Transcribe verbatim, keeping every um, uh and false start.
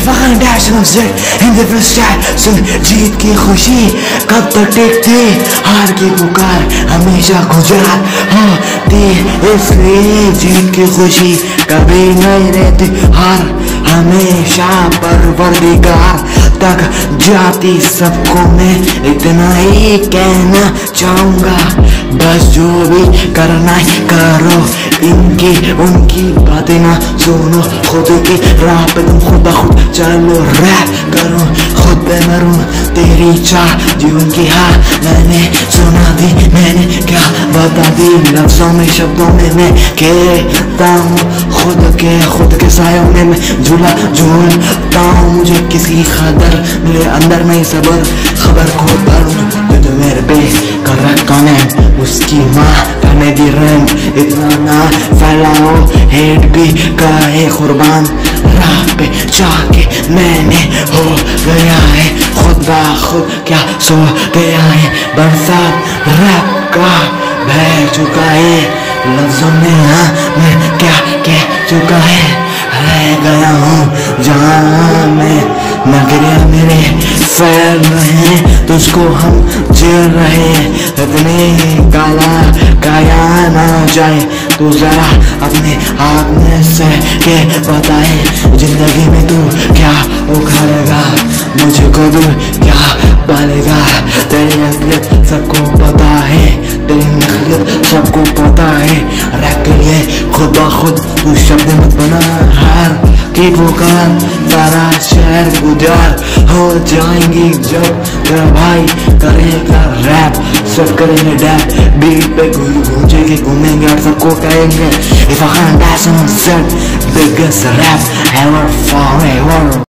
Fakhar dash in the freestyle सुन जीत की खुशी कब तक टिकती हार की पुकार हमेशा गुजार होती इसलिए जीत की खुशी कभी नहीं रहती हार हमेशा परवरदिगार तक जाती सबको मैं इतना ही कहना चाहूँगा बस जो भी करना है करो इनकी उनकी बातें ना सुनो खुद की राह पे तुम खुद खुद चलो रैप करो खुद पे मरूं तेरी चाह जीवन की हाँ मैंने सुना दी मैंने क्या बता दी लफ्जों में शब्दों में मैं कहता हूँ खुद के खुद के सायों में मैं झूला झूलता हूँ मुझे किसी खबर मेरे अंदर में सबर खबर को भरूं तो मेरे पे कर रखा मैं उसकी माँ करने दी रंग इतना ना फैलाओ हेट भी कहे कुर्बान राह पे जाके मैंने हो गया है खुद बा खुद क्या सो गया है बरसात रैप का बह चुका है लफ्जों में हाँ मैं क्या कह चुका है रह गया हूँ जहाँ मैं नगरिया मेरे फैल रहे तुझको हम झेल रहे इतने काला काया ना जाए तू जरा अपने आप में से के बताए जिंदगी में तू क्या उखाड़ेगा मुझको तू क्या पालेगा तेरी असलियत सबको पता है तेरी नकलियत सबको पता है रैप के लिए खुद ब खुद तू शब्द मत बना हार की पुकार सारा शहर गुजार हो जाएंगी जब तेरा भाई करेगा रैप सब करेंगे डैप बीट पे गूंजेंगे घूमेंगे और सबको कहेंगे if I can't dance on set biggest rap ever forever